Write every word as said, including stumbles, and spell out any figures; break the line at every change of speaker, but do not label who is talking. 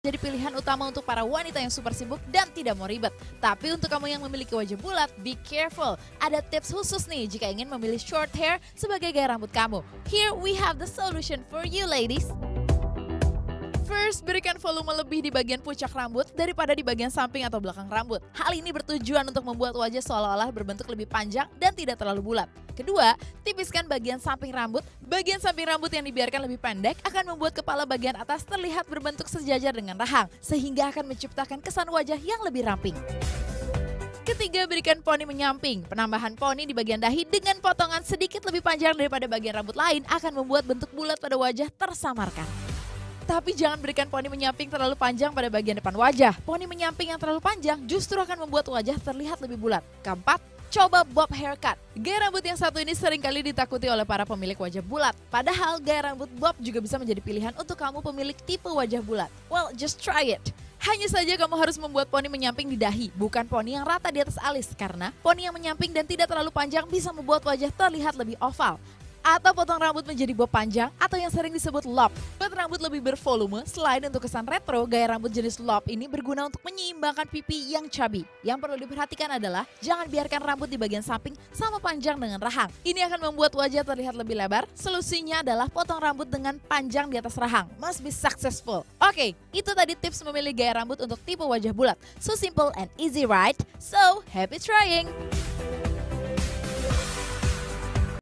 Jadi pilihan utama untuk para wanita yang super sibuk dan tidak mau ribet. Tapi untuk kamu yang memiliki wajah bulat, be careful. Ada tips khusus nih jika ingin memilih short hair sebagai gaya rambut kamu. Here we have the solution for you ladies. First, berikan volume lebih di bagian puncak rambut daripada di bagian samping atau belakang rambut. Hal ini bertujuan untuk membuat wajah seolah-olah berbentuk lebih panjang dan tidak terlalu bulat. Kedua, tipiskan bagian samping rambut. Bagian samping rambut yang dibiarkan lebih pendek akan membuat kepala bagian atas terlihat berbentuk sejajar dengan rahang, sehingga akan menciptakan kesan wajah yang lebih ramping. Ketiga, berikan poni menyamping. Penambahan poni di bagian dahi dengan potongan sedikit lebih panjang daripada bagian rambut lain akan membuat bentuk bulat pada wajah tersamarkan. Tapi jangan berikan poni menyamping terlalu panjang pada bagian depan wajah. Poni menyamping yang terlalu panjang justru akan membuat wajah terlihat lebih bulat. Keempat, coba bob haircut. Gaya rambut yang satu ini seringkali ditakuti oleh para pemilik wajah bulat. Padahal gaya rambut bob juga bisa menjadi pilihan untuk kamu pemilik tipe wajah bulat. Well, just try it. Hanya saja kamu harus membuat poni menyamping di dahi, bukan poni yang rata di atas alis. Karena poni yang menyamping dan tidak terlalu panjang bisa membuat wajah terlihat lebih oval. Atau potong rambut menjadi bob panjang atau yang sering disebut lob. Buat rambut lebih bervolume, selain untuk kesan retro, gaya rambut jenis lob ini berguna untuk menyeimbangkan pipi yang chubby. Yang perlu diperhatikan adalah jangan biarkan rambut di bagian samping sama panjang dengan rahang. Ini akan membuat wajah terlihat lebih lebar. Solusinya adalah potong rambut dengan panjang di atas rahang. Must be successful. Oke, itu tadi tips memilih gaya rambut untuk tipe wajah bulat. So simple and easy, right? So, happy trying!